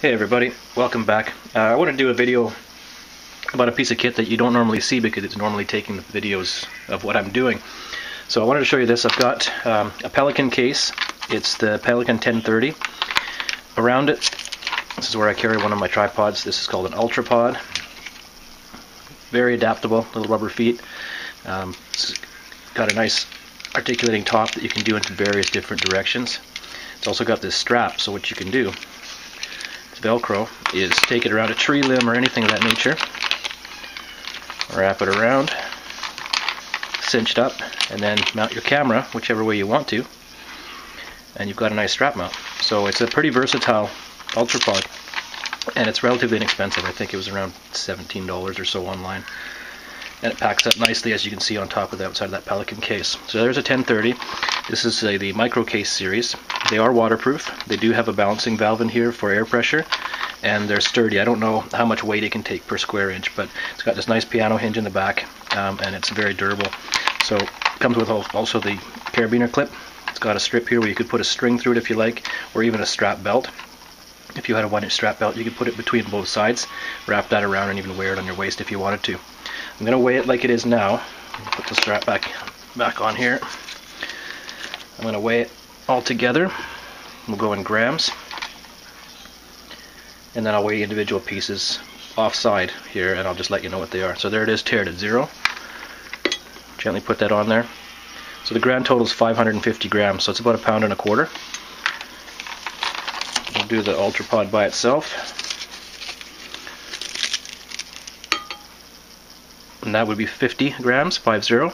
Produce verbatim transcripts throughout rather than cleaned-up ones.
Hey everybody, welcome back. Uh, I want to do a video about a piece of kit that you don't normally see because it's normally taking the videos of what I'm doing. So I wanted to show you this. I've got um, a Pelican case. It's the Pelican ten thirty. Around it, this is where I carry one of my tripods. This is called an Ultrapod. Very adaptable, little rubber feet. Um, it's got a nice articulating top that you can do into various different directions. It's also got this strap, so what you can do, it's Velcro, is take it around a tree limb or anything of that nature, wrap it around, cinched up, and then mount your camera whichever way you want to, and you've got a nice strap mount. So it's a pretty versatile Ultrapod, and it's relatively inexpensive. I think it was around seventeen dollars or so online. And it packs up nicely, as you can see on top of the outside of that Pelican case. So there's a ten thirty. This is a, the micro case series. They are waterproof. They do have a balancing valve in here for air pressure, and they're sturdy. I don't know how much weight it can take per square inch, but it's got this nice piano hinge in the back, um, and it's very durable. So it comes with also the carabiner clip. It's got a strip here where you could put a string through it if you like, or even a strap belt. If you had a one inch strap belt, you could put it between both sides, wrap that around, and even wear it on your waist if you wanted to. I'm going to weigh it like it is now. Put the strap back back on here. I'm going to weigh it all together. We'll go in grams, and then I'll weigh individual pieces offside here, and I'll just let you know what they are. So there it is, tiered at zero. Gently put that on there. So the grand total is five hundred fifty grams, so it's about a pound and a quarter. We'll do the Ultrapod by itself. And that would be fifty grams, five zero.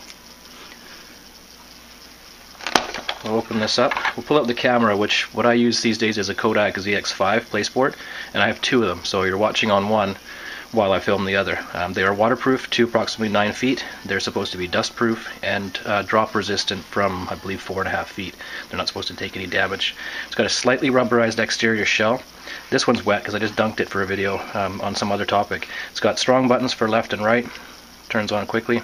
We'll open this up. We'll pull out the camera, which what I use these days is a Kodak Z X five Playsport, and I have two of them, so you're watching on one while I film the other. Um, they are waterproof to approximately nine feet. They're supposed to be dustproof and uh, drop resistant from, I believe, four and a half feet. They're not supposed to take any damage. It's got a slightly rubberized exterior shell. This one's wet because I just dunked it for a video um, on some other topic. It's got strong buttons for left and right. Turns on quickly.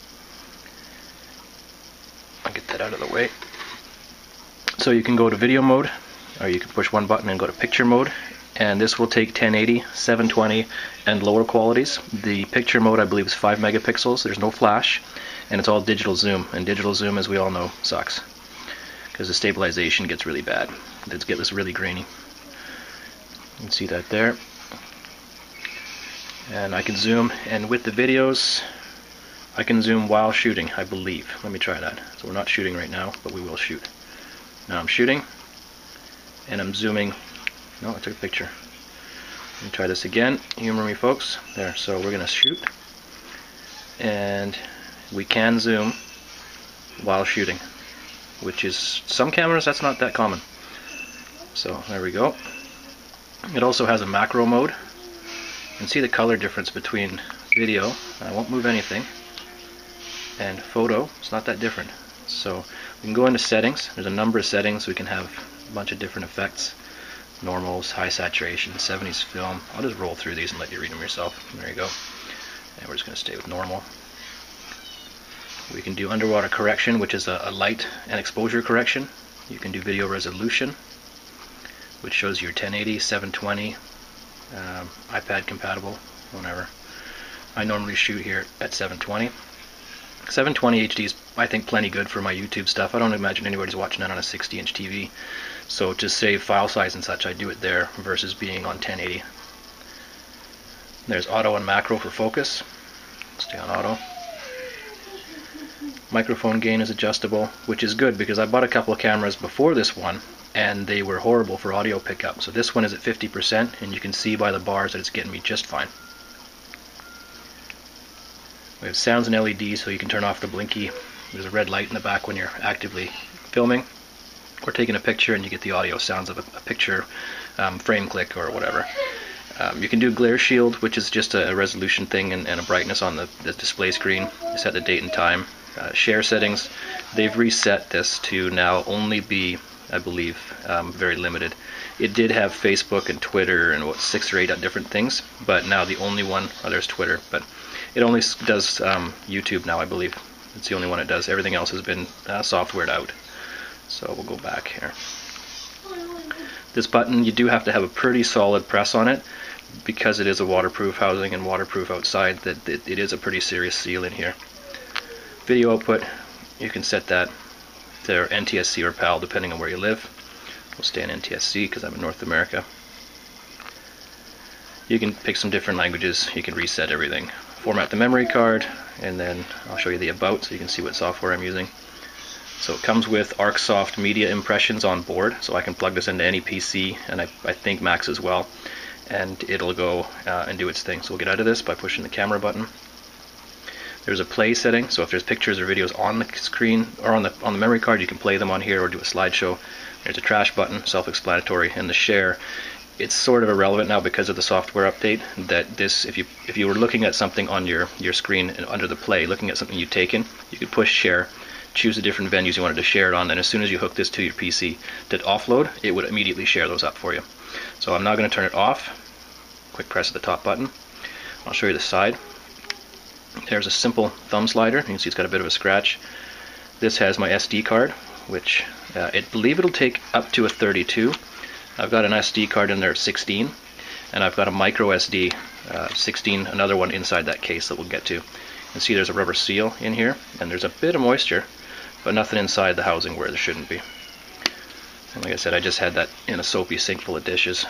I'll get that out of the way. So you can go to video mode, or you can push one button and go to picture mode, and this will take ten eighty, seven twenty, and lower qualities. The picture mode, I believe, is five megapixels. There's no flash, and it's all digital zoom, and digital zoom, as we all know, sucks because the stabilization gets really bad. It gets really grainy. You can see that there. And I can zoom, and with the videos I can zoom while shooting, I believe. Let me try that. So we're not shooting right now, but we will shoot. Now I'm shooting, and I'm zooming. No, I took a picture. Let me try this again. Humor me, folks. There, so we're going to shoot, and we can zoom while shooting, which is, some cameras, that's not that common. So there we go. It also has a macro mode. You can see the color difference between video, I won't move anything, and photo. It's not that different. So we can go into settings. There's a number of settings. We can have a bunch of different effects. Normals, high saturation, seventies film. I'll just roll through these and let you read them yourself. There you go. And we're just going to stay with normal. We can do underwater correction, which is a, a light and exposure correction. You can do video resolution, which shows your ten eighty, seven twenty, um, iPad compatible, whatever. I normally shoot here at seven twenty. seven twenty H D is, I think, plenty good for my YouTube stuff. I don't imagine anybody's watching that on a sixty inch T V. So to save file size and such, I do it there versus being on ten eighty. There's auto and macro for focus. Stay on auto. Microphone gain is adjustable, which is good because I bought a couple of cameras before this one, and they were horrible for audio pickup. So this one is at fifty percent, and you can see by the bars that it's getting me just fine. We have sounds and L E Ds, so you can turn off the blinky. There's a red light in the back when you're actively filming or taking a picture, and you get the audio sounds of a, a picture um, frame click or whatever. Um, you can do glare shield, which is just a, a resolution thing and, and a brightness on the, the display screen. You set the date and time. Uh, share settings, they've reset this to now only be, I believe, um, very limited. It did have Facebook and Twitter and what, six or eight different things, but now the only one, oh, there's Twitter, but it only does um, YouTube now, I believe. It's the only one it does. Everything else has been uh, softwared out. So we'll go back here. This button, you do have to have a pretty solid press on it because it is a waterproof housing and waterproof outside. That it, it is a pretty serious seal in here. Video output, you can set that to N T S C or PAL depending on where you live. We'll stay in N T S C because I'm in North America. You can pick some different languages, you can reset everything. Format the memory card, and then I'll show you the about so you can see what software I'm using. So it comes with ArcSoft media impressions on board, so I can plug this into any P C, and I, I think Macs as well, and it'll go uh, and do its thing. So we'll get out of this by pushing the camera button. There's a play setting, so if there's pictures or videos on the screen or on the on the memory card, you can play them on here or do a slideshow. There's a trash button, self-explanatory, and the share. It's sort of irrelevant now because of the software update. That this, if you if you were looking at something on your your screen and under the play, looking at something you'd taken, you could push share, choose the different venues you wanted to share it on, and as soon as you hook this to your P C to offload, it would immediately share those up for you. So I'm now going to turn it off. Quick press of the top button. I'll show you the side. There's a simple thumb slider. You can see it's got a bit of a scratch. This has my S D card, which uh, I believe it'll take up to a thirty-two. I've got an S D card in there at sixteen, and I've got a micro S D uh, sixteen, another one inside that case that we'll get to. You can see there's a rubber seal in here, and there's a bit of moisture, but nothing inside the housing where there shouldn't be. And like I said, I just had that in a soapy sink full of dishes.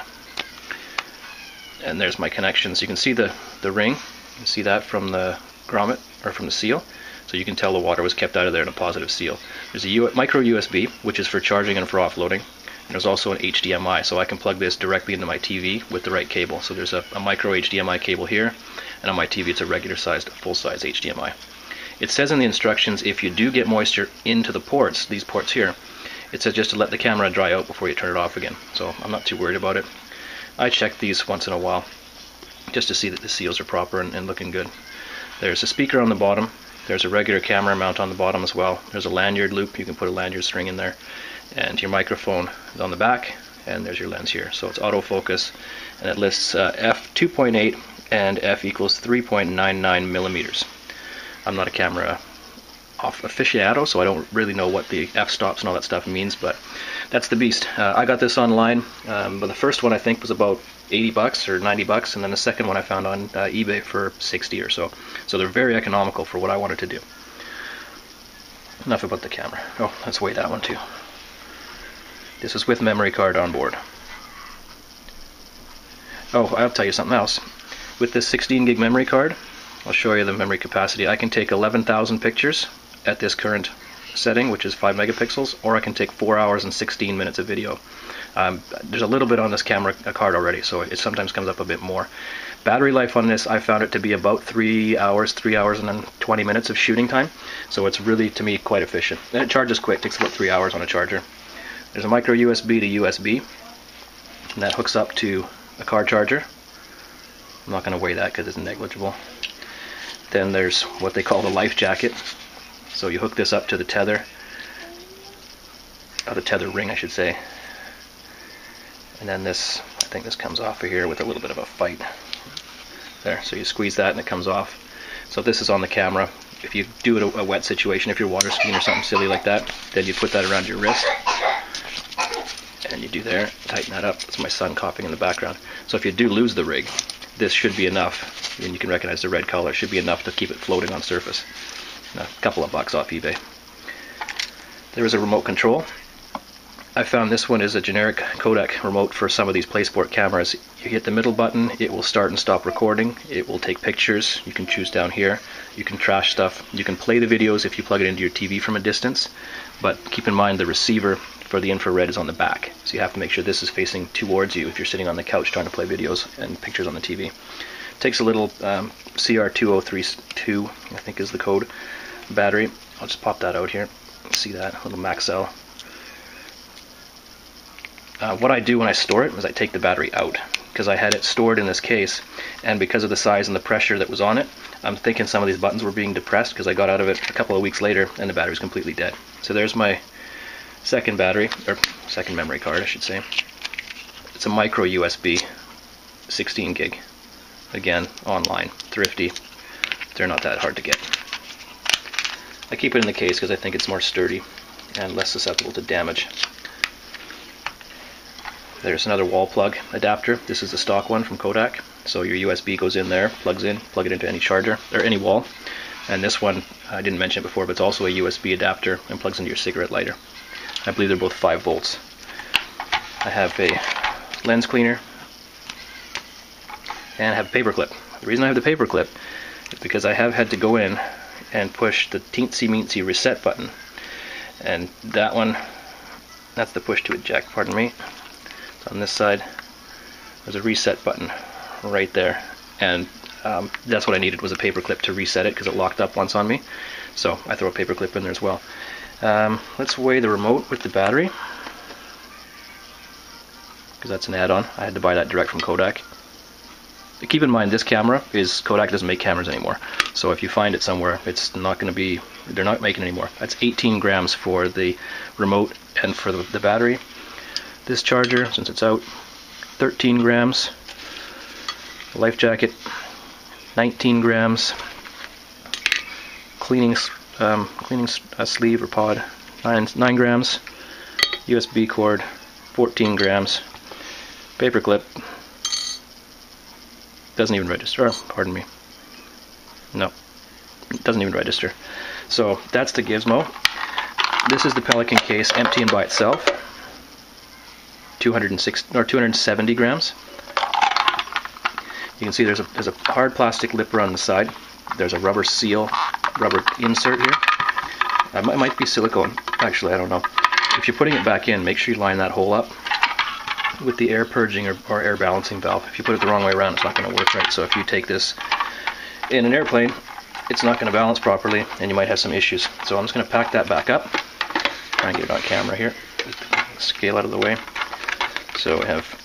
And there's my connections. You can see the, the ring. You can see that from the grommet, or from the seal. So you can tell the water was kept out of there in a positive seal. There's a U micro U S B, which is for charging and for offloading. And there's also an H D M I, so I can plug this directly into my T V with the right cable. So there's a, a micro H D M I cable here, and on my T V it's a regular sized, full-size H D M I. It says in the instructions, if you do get moisture into the ports, these ports here, it says just to let the camera dry out before you turn it off again. So I'm not too worried about it. I check these once in a while, just to see that the seals are proper and, and looking good. There's a speaker on the bottom. There's a regular camera mount on the bottom as well. There's a lanyard loop. You can put a lanyard string in there. And your microphone is on the back, and there's your lens here. So it's autofocus, and it lists uh, f two point eight and f equals three point nine nine millimeters. I'm not a camera off aficionado, so I don't really know what the f-stops and all that stuff means, but that's the beast. Uh, I got this online, um, but the first one I think was about eighty bucks or ninety bucks, and then the second one I found on uh, eBay for sixty or so. So they're very economical for what I wanted to do. Enough about the camera. Oh, let's weigh that one too. This is with memory card on board. Oh, I'll tell you something else. With this sixteen gig memory card, I'll show you the memory capacity. I can take eleven thousand pictures at this current setting, which is five megapixels, or I can take four hours and sixteen minutes of video. Um, there's a little bit on this camera card already, so it sometimes comes up a bit more. Battery life on this, I found it to be about three hours, three hours and then twenty minutes of shooting time. So it's really, to me, quite efficient. And it charges quick, it takes about three hours on a charger. There's a micro U S B to U S B, and that hooks up to a car charger. I'm not going to weigh that because it's negligible. Then there's what they call the life jacket. So you hook this up to the tether, or the tether ring I should say. And then this, I think this comes off of here with a little bit of a fight. There, so you squeeze that and it comes off. So if this is on the camera, if you do it a, a wet situation, if you're water skiing or something silly like that, then you put that around your wrist. And you do there, tighten that up. That's my son coughing in the background. So if you do lose the rig, this should be enough, and you can recognize the red color, it should be enough to keep it floating on surface. A couple of bucks off eBay. There is a remote control. I found this one is a generic Kodak remote for some of these Playsport cameras. You hit the middle button, it will start and stop recording. It will take pictures. You can choose down here. You can trash stuff. You can play the videos if you plug it into your T V from a distance. But keep in mind the receiver for the infrared is on the back. So you have to make sure this is facing towards you if you're sitting on the couch trying to play videos and pictures on the T V. It takes a little um, C R two oh three two, I think is the code, battery. I'll just pop that out here. See that? A little Maxell. Uh, what I do when I store it is I take the battery out, because I had it stored in this case, and because of the size and the pressure that was on it, I'm thinking some of these buttons were being depressed because I got out of it a couple of weeks later and the battery's completely dead. So there's my second battery, or second memory card I should say. It's a micro U S B, sixteen gig. Again, online, thrifty. They're not that hard to get. I keep it in the case because I think it's more sturdy and less susceptible to damage. There's another wall plug adapter. This is the stock one from Kodak. So your U S B goes in there, plugs in, plug it into any charger or any wall. And this one, I didn't mention it before, but it's also a U S B adapter and plugs into your cigarette lighter. I believe they're both five volts. I have a lens cleaner and I have a paper clip. The reason I have the paper clip is because I have had to go in and push the teensy meensy reset button. And that one, that's the push to eject, pardon me. So on this side, there's a reset button right there. And um, that's what I needed, was a paper clip to reset it because it locked up once on me. So I throw a paper clip in there as well. Um, let's weigh the remote with the battery, because that's an add-on. I had to buy that direct from Kodak. Keep in mind, this camera is, Kodak doesn't make cameras anymore. So if you find it somewhere, it's not going to be, they're not making it anymore. That's eighteen grams for the remote and for the, the battery. This charger, since it's out, thirteen grams. Life jacket, nineteen grams. Cleaning, um, cleaning uh, sleeve or pod, nine, nine grams. U S B cord, fourteen grams. Paper clip, doesn't even register. Oh, pardon me. No, it doesn't even register. So that's the gizmo. This is the Pelican case, empty and by itself. two hundred six or two hundred seventy grams. You can see there's a there's a hard plastic lip around the side. There's a rubber seal, rubber insert here. Uh, it might be silicone. Actually, I don't know. If you're putting it back in, make sure you line that hole up with the air purging or, or air balancing valve. If you put it the wrong way around, it's not going to work right. So if you take this in an airplane, it's not going to balance properly and you might have some issues. So I'm just going to pack that back up. Try and get it on camera here. Scale out of the way. So we have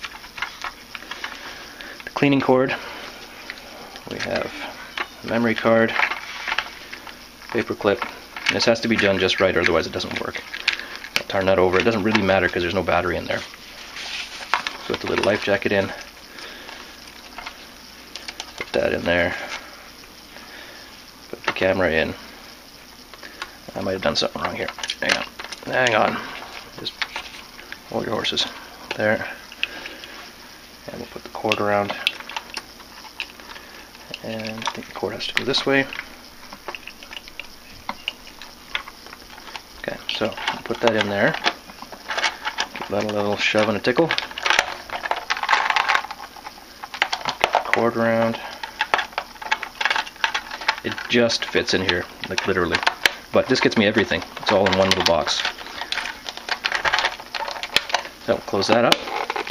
the cleaning cord, we have a memory card, paper clip. And this has to be done just right, or otherwise it doesn't work. I'll turn that over. It doesn't really matter because there's no battery in there. So put the little life jacket in, put that in there, put the camera in. I might have done something wrong here. Hang on, hang on. Just hold your horses. There. And we'll put the cord around. And I think the cord has to go this way. Okay, so I'll put that in there. Give that a little shove and a tickle. Cord around. It just fits in here, like literally. But this gets me everything. It's all in one little box. So close that up.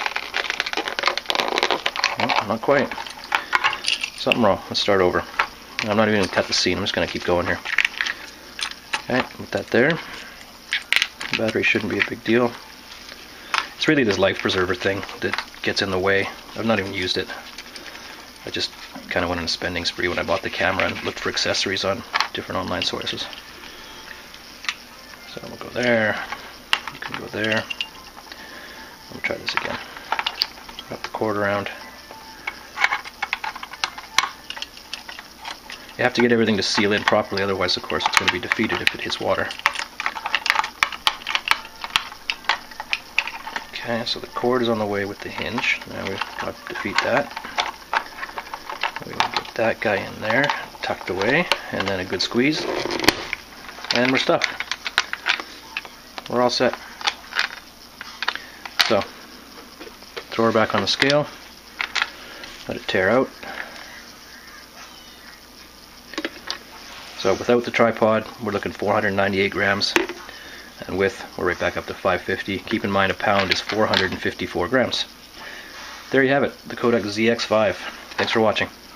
Oh, not quite. Something wrong. Let's start over. I'm not even going to cut the scene. I'm just going to keep going here. Okay, put that there. The battery shouldn't be a big deal. It's really this life preserver thing that gets in the way. I've not even used it. I just kind of went on a spending spree when I bought the camera and looked for accessories on different online sources. So we'll go there. You can go there. Let me try this again. Wrap the cord around. You have to get everything to seal in properly, otherwise of course it's going to be defeated if it hits water. Okay, so the cord is on the way with the hinge. Now we've got to defeat that. We will get that guy in there, tucked away, and then a good squeeze. And we're stuck. We're all set. So, throw her back on the scale, let it tear out. So without the tripod, we're looking four hundred ninety-eight grams, and with, we're right back up to five fifty. Keep in mind a pound is four hundred fifty-four grams. There you have it, the Kodak Z X five. Thanks for watching.